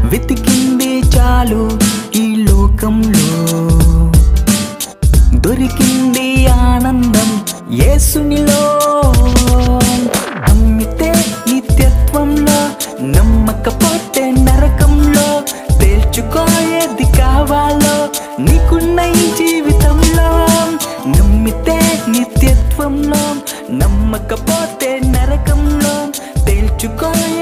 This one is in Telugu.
వెతికింది చాలు ఈ లోకంలో, దొరికింది ఆనందం యేసునిలో. నమ్మితే నిత్యత్వంలో, నమ్మకపోతే నరకంలో. తేల్చుకో ఏది కావాలో నీకున్న ఈ జీవితంలో. నమ్మితే నిత్యత్వంలో, నమ్మకపోతే నరకంలో. తేల్చుకో